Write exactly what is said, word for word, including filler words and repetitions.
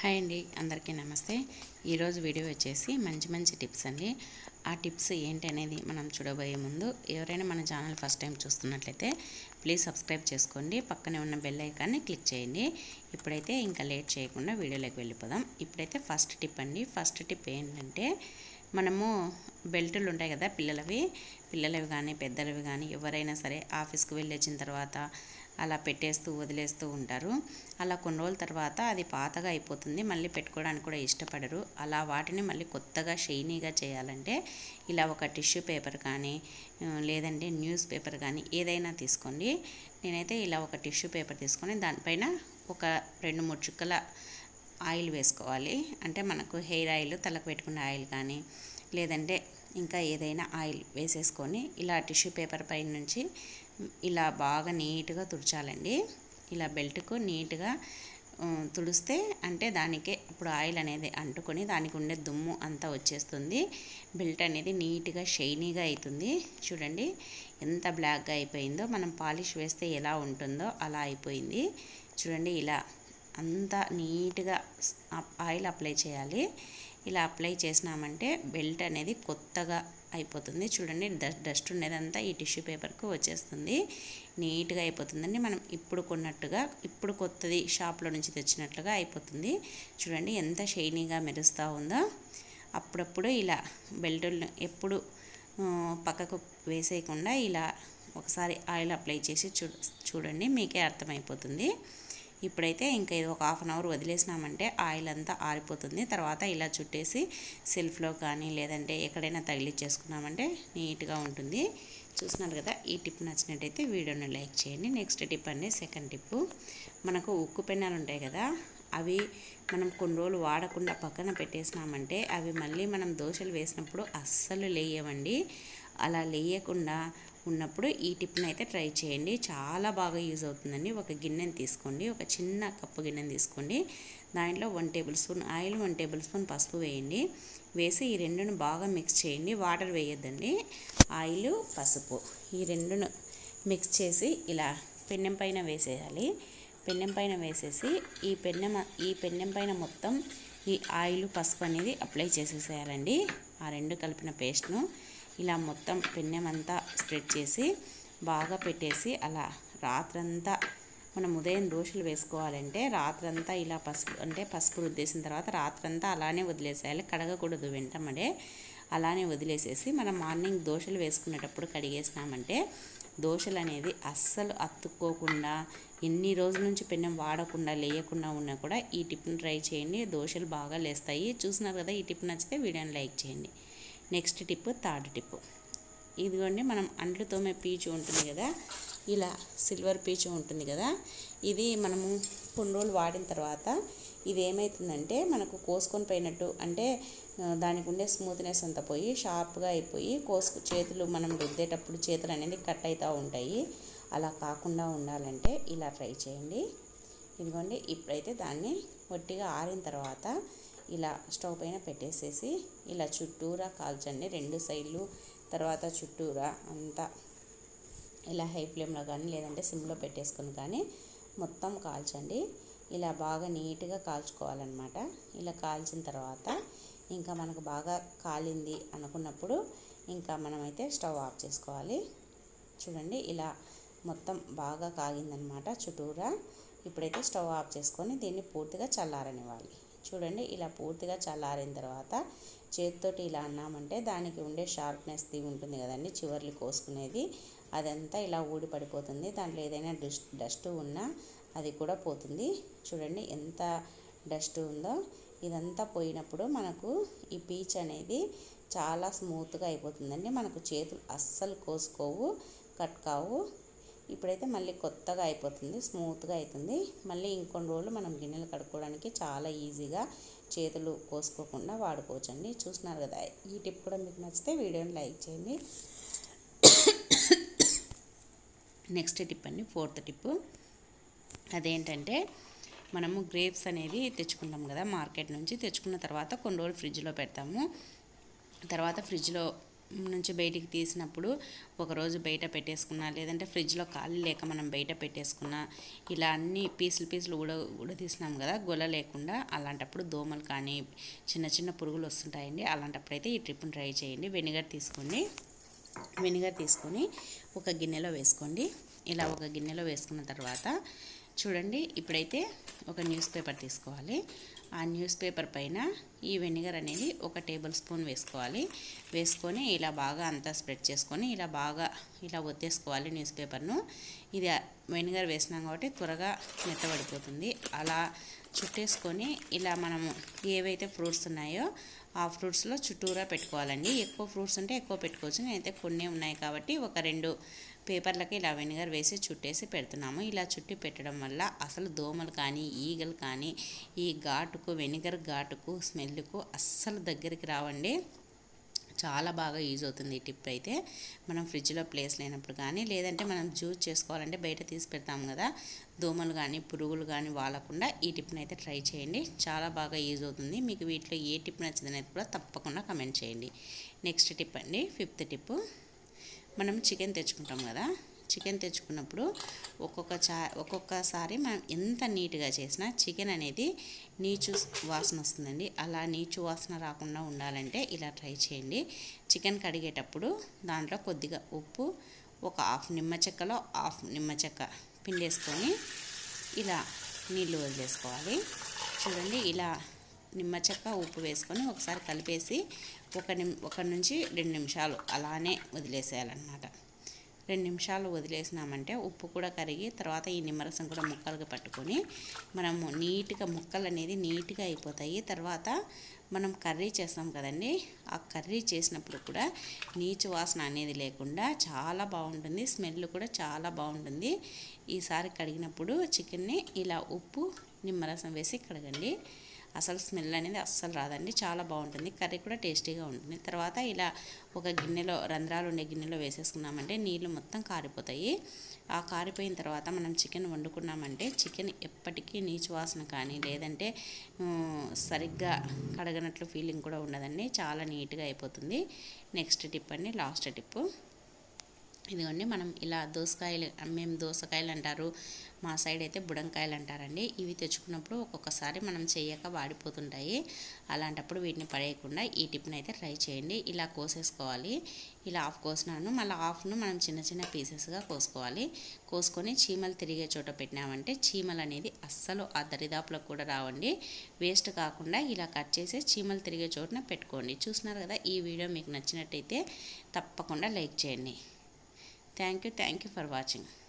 Hi అండి, అందరికీ నమస్తే. ఈరోజు వీడియో వచ్చేసి మంచి మంచి టిప్స్ అండి. ఆ టిప్స్ ఏంటి అనేది మనం చూడబోయే ముందు ఎవరైనా మన ఛానల్ ఫస్ట్ టైం చూస్తున్నట్లయితే ప్లీజ్ సబ్స్క్రైబ్ చేసుకోండి, పక్కనే ఉన్న బెల్ ఐకాన్ని క్లిక్ చేయండి. ఇప్పుడైతే ఇంకా లేట్ చేయకుండా వీడియోలోకి వెళ్ళిపోదాం. ఇప్పుడైతే ఫస్ట్ టిప్ అండి. ఫస్ట్ టిప్ ఏంటంటే, మనము బెల్టులు ఉంటాయి కదా, పిల్లలవి పిల్లలవి కానీ పెద్దలవి కానీ ఎవరైనా సరే ఆఫీస్కి వెళ్ళి వచ్చిన తర్వాత అలా పెట్టేస్తూ వదిలేస్తూ ఉంటారు. అలా కొన్ని రోజుల తర్వాత అది పాతగా అయిపోతుంది, మళ్ళీ పెట్టుకోవడానికి కూడా ఇష్టపడరు. అలా వాటిని మళ్ళీ కొత్తగా షైనీగా చేయాలంటే ఇలా ఒక టిష్యూ పేపర్ కానీ లేదంటే న్యూస్ పేపర్ కానీ ఏదైనా తీసుకోండి. నేనైతే ఇలా ఒక టిష్యూ పేపర్ తీసుకొని దానిపైన ఒక రెండు మూడు చుక్కల ఆయిల్ వేసుకోవాలి. అంటే మనకు హెయిర్ ఆయిల్, తలకు పెట్టుకునే ఆయిల్ కానీ లేదంటే ఇంకా ఏదైనా ఆయిల్ వేసేసుకొని ఇలా టిష్యూ పేపర్ పైన నుంచి ఇలా బాగా నీట్గా తుడచాలండి. ఇలా బెల్ట్కు నీట్గా తుడిస్తే అంటే దానికే ఇప్పుడు ఆయిల్ అనేది అంటుకొని దానికి ఉండే దుమ్ము అంతా వచ్చేస్తుంది. బెల్ట్ అనేది నీట్గా షైనీగా అవుతుంది. చూడండి ఎంత బ్లాక్గా అయిపోయిందో, మనం పాలిష్ వేస్తే ఎలా ఉంటుందో అలా అయిపోయింది. చూడండి ఇలా అంతా నీట్గా ఆయిల్ అప్లై చేయాలి. ఇలా అప్లై చేసినామంటే బెల్ట్ అనేది కొత్తగా అయిపోతుంది. చూడండి డస్ట్ ఉండేదంతా ఈ టిష్యూ పేపర్కు వచ్చేస్తుంది, నీట్గా అయిపోతుందండి. మనం ఇప్పుడు కొన్నట్టుగా, ఇప్పుడు కొత్తది షాప్లో నుంచి తెచ్చినట్లుగా అయిపోతుంది. చూడండి ఎంత షైనీగా మెరుస్తూ ఉందో. అప్పుడప్పుడు ఇలా బెల్టులను ఎప్పుడు పక్కకు వేసేయకుండా ఇలా ఒకసారి ఆయిల్ అప్లై చేసి చూ చూడండి మీకే అర్థమైపోతుంది. ఇప్పుడైతే ఇంకా ఇది ఒక హాఫ్ అన్ అవర్ వదిలేసినామంటే ఆయిల్ అంతా ఆరిపోతుంది. తర్వాత ఇలా చుట్టేసి సెల్ఫ్లో కానీ లేదంటే ఎక్కడైనా తగిలిచ్చేసుకున్నామంటే నీట్గా ఉంటుంది. చూస్తున్నారు కదా, ఈ టిప్ నచ్చినట్టయితే వీడియోని లైక్ చేయండి. నెక్స్ట్ టిప్ అండి, సెకండ్ టిప్పు. మనకు ఉక్కు పెన్నాలు ఉంటాయి కదా, అవి మనం కొన్ని రోజులు వాడకుండా పక్కన పెట్టేసినామంటే అవి మళ్ళీ మనం దోశలు వేసినప్పుడు అస్సలు లేయవండి. అలా లేయకుండా ఉన్నప్పుడు ఈ టిప్ని అయితే ట్రై చేయండి, చాలా బాగా యూజ్ అవుతుందండి. ఒక గిన్నెని తీసుకోండి, ఒక చిన్న కప్పు గిన్నెని తీసుకోండి. దాంట్లో one table spoon oil, one table spoon పసుపు వేయండి. వేసి ఈ రెండును బాగా మిక్స్ చేయండి. వాటర్ వేయొద్దండి, ఆయిల్ పసుపు ఈ రెండును మిక్స్ చేసి ఇలా పెన్నెం పైన వేసేయాలి. పెన్నెం పైన వేసేసి ఈ పెన్నెం ఈ పెన్నెం పైన మొత్తం ఈ ఆయిల్ పసుపు అనేది అప్లై చేసేసేయాలండి. ఆ రెండు కలిపిన పేస్ట్ను ఇలా మొత్తం పెన్నెం అంతా స్ప్రెడ్ చేసి బాగా పెట్టేసి అలా రాత్రంతా, మనం ఉదయం దోశలు వేసుకోవాలంటే రాత్రంతా ఇలా పసుపు అంటే పసుపు రుద్దేసిన తర్వాత రాత్రంతా అలానే వదిలేసేయాలి, కడగకూడదు వెంటనే. అలానే వదిలేసేసి మనం మార్నింగ్ దోశలు వేసుకునేటప్పుడు కడిగేసినామంటే దోశలు అనేది అస్సలు అతుక్కోకుండా, ఎన్ని రోజుల నుంచి పెన్నెం వాడకుండా లేయకుండా ఉన్నా కూడా ఈ టిప్ని ట్రై చేయండి, దోశలు బాగా లేస్తాయి. చూస్తున్నారు కదా, ఈ టిప్ నచ్చితే వీడియోని లైక్ చేయండి. Next tip, third tip. ఇదిగోండి, మనం అంట్లు తోమే పీచు ఉంటుంది కదా, ఇలా సిల్వర్ పీచు ఉంటుంది కదా, ఇది మనము కొన్ని రోజులు వాడిన తర్వాత ఇది ఏమవుతుందంటే మనకు కోసుకొని పోయినట్టు, అంటే దానికి ఉండే స్మూత్నెస్ అంతా పోయి షార్ప్గా అయిపోయి కోసుకు చేతులు మనం రుద్దేటప్పుడు చేతులు అనేది కట్ అవుతూ ఉంటాయి. అలా కాకుండా ఉండాలంటే ఇలా ట్రై చేయండి. ఇదిగోండి, ఇప్పుడైతే దాన్ని ఒట్టిగా ఆరిన తర్వాత ఇలా స్టవ్ పైన పెట్టేసేసి ఇలా చుట్టూరా కాల్చండి, రెండు సైడ్లు. తర్వాత చుట్టూరా అంతా ఇలా హై ఫ్లేమ్లో కానీ లేదంటే సిమ్లో పెట్టేసుకొని కానీ మొత్తం కాల్చండి. ఇలా బాగా నీట్గా కాల్చుకోవాలన్నమాట. ఇలా కాల్చిన తర్వాత ఇంకా మనకు బాగా కాలింది అనుకున్నప్పుడు ఇంకా మనమైతే స్టవ్ ఆఫ్ చేసుకోవాలి. చూడండి ఇలా మొత్తం బాగా కాగిందనమాట చుట్టూరా. ఇప్పుడైతే స్టవ్ ఆఫ్ చేసుకొని దీన్ని పూర్తిగా చల్లారనివ్వాలి. చూడండి ఇలా పూర్తిగా చల్లారిన తర్వాత చేతితోటి ఇలా అన్నామంటే దానికి ఉండే షార్ప్నెస్ ఉంటుంది కదండి, చివర్లు కోసుకునేది అదంతా ఇలా ఊడి పడిపోతుంది. దాంట్లో ఏదైనా డస్ట్ డస్ట్ ఉన్నా అది కూడా పోతుంది. చూడండి ఎంత డస్ట్ ఉందో. ఇదంతా పోయినప్పుడు మనకు ఈ పీచ్ అనేది చాలా స్మూత్గా అయిపోతుందండి. మనకు చేతులు అస్సలు కోసుకోవు, కట్ కావు. ఇప్పుడైతే మళ్ళీ కొత్తగా అయిపోతుంది, స్మూత్గా అవుతుంది. మళ్ళీ ఇంకొన్ని రోజులు మనం గిన్నెలు కడుక్కోవడానికి చాలా ఈజీగా చేతులు కోసుకోకుండా వాడుకోవచ్చండి. చూస్తున్నారు కదా, ఈ టిప్ కూడా మీకు నచ్చితే వీడియోని లైక్ చేయండి. నెక్స్ట్ టిప్ అండి, ఫోర్త్ టిప్. అదేంటంటే, మనము గ్రేప్స్ అనేది తెచ్చుకుంటాం కదా మార్కెట్ నుంచి. తెచ్చుకున్న తర్వాత కొన్ని రోజులు ఫ్రిడ్జ్లో పెడతాము. తర్వాత ఫ్రిడ్జ్లో నుంచి బయటికి తీసినప్పుడు ఒకరోజు బయట పెట్టేసుకున్నా, లేదంటే ఫ్రిడ్జ్లో ఖాళీ లేక మనం బయట పెట్టేసుకున్నా, ఇలా అన్ని పీసులు పీసులు ఉడ ఉడ తీసినాం కదా గొల్ల లేకుండా, అలాంటప్పుడు దోమలు కానీ చిన్న చిన్న పురుగులు వస్తుంటాయండి. అలాంటప్పుడు అయితే ఈ ట్రిప్ని ట్రై చేయండి. వెనిగర్ తీసుకోండి. వెనిగర్ తీసుకొని ఒక గిన్నెలో వేసుకోండి. ఇలా ఒక గిన్నెలో వేసుకున్న తర్వాత చూడండి, ఇప్పుడైతే ఒక న్యూస్ పేపర్ తీసుకోవాలి. ఆ న్యూస్ పేపర్ పైన ఈ వెనిగర్ అనేది ఒక టేబుల్ స్పూన్ వేసుకోవాలి. వేసుకొని ఇలా బాగా అంతా స్ప్రెడ్ చేసుకొని ఇలా బాగా ఇలా ఒత్తేసుకోవాలి న్యూస్ పేపర్ను. ఇది వెనిగర్ వేసినాం కాబట్టి త్వరగా మెత్తబడిపోతుంది. అలా చుట్టేసుకొని ఇలా మనము ఏవైతే ఫ్రూట్స్ ఉన్నాయో ఆ ఫ్రూట్స్లో చుట్టూరా పెట్టుకోవాలండి. ఎక్కువ ఫ్రూట్స్ ఉంటే ఎక్కువ పెట్టుకోవచ్చు. నేనైతే కొన్ని ఉన్నాయి కాబట్టి ఒక రెండు పేపర్లకి ఇలా వెనిగర్ వేసి చుట్టేసి పెడుతున్నాము. ఇలా చుట్టి పెట్టడం వల్ల అసలు దోమలు కానీ ఈగలు కానీ ఈ ఘాటుకు వెనిగర్ ఘాటుకు స్మెల్కు అస్సలు దగ్గరికి రావండి. చాలా బాగా యూజ్ అవుతుంది ఈ టిప్ అయితే. మనం ఫ్రిడ్జ్లో ప్లేస్ లేనప్పుడు కానీ, లేదంటే మనం జ్యూస్ చేసుకోవాలంటే బయట తీసి పెడతాం కదా, దోమలు కానీ పురుగులు కానీ వాలకుండా ఈ టిప్ని అయితే ట్రై చేయండి. చాలా బాగా యూజ్ అవుతుంది. మీకు వీటిలో ఏ టిప్ నచ్చిందనేది కూడా తప్పకుండా కమెంట్ చేయండి. నెక్స్ట్ టిప్ అండి, ఫిఫ్త్ టిప్. మనం చికెన్ తెచ్చుకుంటాం కదా, చికెన్ తెచ్చుకున్నప్పుడు ఒక్కొక్క చా ఒక్కొక్కసారి మనం ఎంత నీట్గా చేసినా చికెన్ అనేది నీచు వాసన వస్తుందండి. అలా నీచు వాసన రాకుండా ఉండాలంటే ఇలా ట్రై చేయండి. చికెన్ కడిగేటప్పుడు దాంట్లో కొద్దిగా ఉప్పు, ఒక హాఫ్ నిమ్మ చెక్కలో హాఫ్ నిమ్మ చెక్క పిండేసుకొని ఇలా నీళ్ళు వదిలేసుకోవాలి. చూడండి, ఇలా నిమ్మ చెక్క ఉప్పు వేసుకొని ఒకసారి కలిపేసి ఒక నిమ్ ఒక నుంచి రెండు నిమిషాలు అలానే వదిలేసేయాలన్నమాట. రెండు నిమిషాలు వదిలేసినామంటే ఉప్పు కూడా కరిగి తర్వాత ఈ నిమ్మరసం కూడా ముక్కలుగా పట్టుకొని మనము నీట్గా ముక్కలు అనేది నీట్గా అయిపోతాయి. తర్వాత మనం కర్రీ చేస్తాం కదండి, ఆ కర్రీ చేసినప్పుడు కూడా నీచు వాసన అనేది లేకుండా చాలా బాగుంటుంది. స్మెల్ కూడా చాలా బాగుంటుంది. ఈసారి కడిగినప్పుడు చికెన్ని ఇలా ఉప్పు నిమ్మరసం వేసి కడగండి. అసలు స్మెల్ అనేది అస్సలు రాదండి. చాలా బాగుంటుంది. కర్రీ కూడా టేస్టీగా ఉంటుంది. తర్వాత ఇలా ఒక గిన్నెలో రంధ్రాలు ఉండే గిన్నెలో వేసేసుకున్నామంటే నీళ్ళు మొత్తం కారిపోతాయి. ఆ కారిపోయిన తర్వాత మనం చికెన్ వండుకున్నామంటే చికెన్ ఎప్పటికీ నీచు వాసన కానీ లేదంటే సరిగ్గా కడగనట్లు ఫీలింగ్ కూడా ఉండదండి. చాలా నీట్గా అయిపోతుంది. నెక్స్ట్ టిప్ అండి, లాస్ట్ టిప్పు. ఇదిగోండి, మనం ఇలా దోసకాయలు, మేము దోసకాయలు అంటారు, మా సైడ్ అయితే బుడంకాయలు అంటారండి. ఇవి తెచ్చుకున్నప్పుడు ఒక్కొక్కసారి మనం చేయక వాడిపోతుంటాయి. అలాంటప్పుడు వీటిని పడేయకుండా ఈ టిప్ని అయితే ట్రై చేయండి. ఇలా కోసేసుకోవాలి. ఇలా హాఫ్ కోసినాను, మళ్ళీ హాఫ్ను మనం చిన్న చిన్న పీసెస్గా కోసుకోవాలి. కోసుకొని చీమలు తిరిగే చోట పెట్టినామంటే చీమలు అనేది అస్సలు ఆ దరిదాపులో కూడా రావండి. వేస్ట్ కాకుండా ఇలా కట్ చేసి చీమలు తిరిగే చోటున పెట్టుకోండి. చూస్తున్నారు కదా, ఈ వీడియో మీకు నచ్చినట్టయితే తప్పకుండా లైక్ చేయండి. Thank you thank you for watching.